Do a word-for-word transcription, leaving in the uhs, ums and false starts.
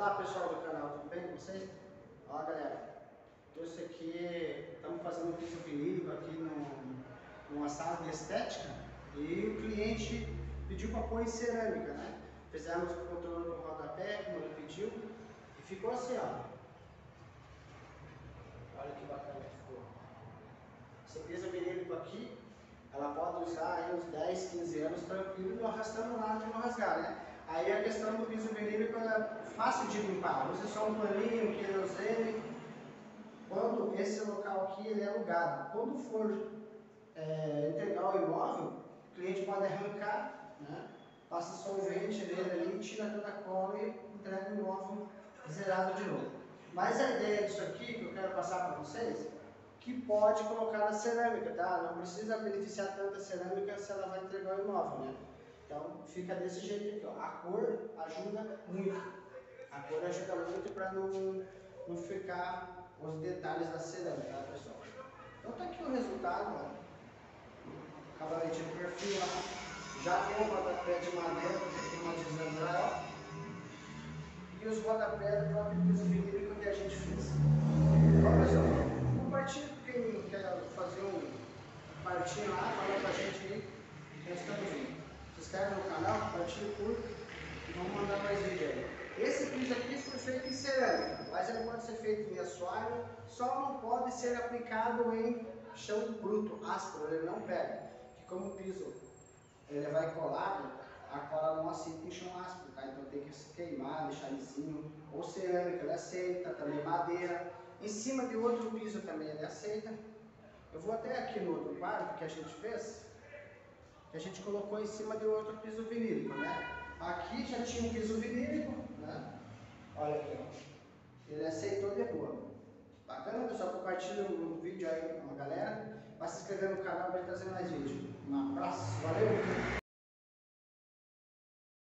Olá pessoal do canal, tudo bem com vocês? Ó galera, trouxe aqui, estamos fazendo um piso vinílico aqui no, numa sala de estética e o cliente pediu para pôr em cerâmica, né? Fizemos o contorno do rodapé, como ele pediu, e ficou assim, ó. Olha que bacana que ficou. Esse piso vinílico aqui, ela pode usar aí uns dez, quinze anos tranquilo, não arrastando nada de não rasgar, né? Aí a questão do piso vinílico é fácil de limpar, usa só um paninho, querosene. Quando esse local aqui ele é alugado, quando for é, entregar o imóvel, o cliente pode arrancar, né? Passa solvente nele ali, tira toda a cola e entrega o imóvel zerado de novo. Mas a ideia disso aqui que eu quero passar para vocês, que pode colocar na cerâmica, tá? Não precisa beneficiar tanta cerâmica se ela vai entregar o imóvel, né? Então fica desse jeito aqui, ó. A cor ajuda muito. A cor ajuda muito para não, não ficar os detalhes da cerâmica, tá, pessoal? Então tá aqui o resultado, ó. Acabamento de perfil lá. Já tem o rodapé de madeira, que tem uma desandar, ó. E os rodapés do próprio piso vinílico que a gente fez. Ó, pessoal, compartilhe com quem quer fazer um partinho lá, fala pra gente aí. Já estamos indo. Se inscreve no canal, compartilhe, curta e vamos mandar mais vídeo aí. Esse piso aqui foi feito em cerâmica, mas ele pode ser feito em assoalho, só não pode ser aplicado em chão bruto, áspero, ele não pega. Que como o piso ele vai colado, a cola não aceita em chão áspero, tá? Então tem que se queimar, deixar lisinho. Ou cerâmica ele aceita, também madeira. Em cima de outro piso também ele aceita. Eu vou até aqui no outro quadro que a gente fez, que a gente colocou em cima de outro piso vinílico, né? Aqui já tinha um piso vinílico, né? Olha aqui, ó. Ele aceitou de boa. Bacana, pessoal? Compartilha o vídeo aí com a galera. Vai se inscrever no canal para trazer mais vídeo. Um abraço, valeu!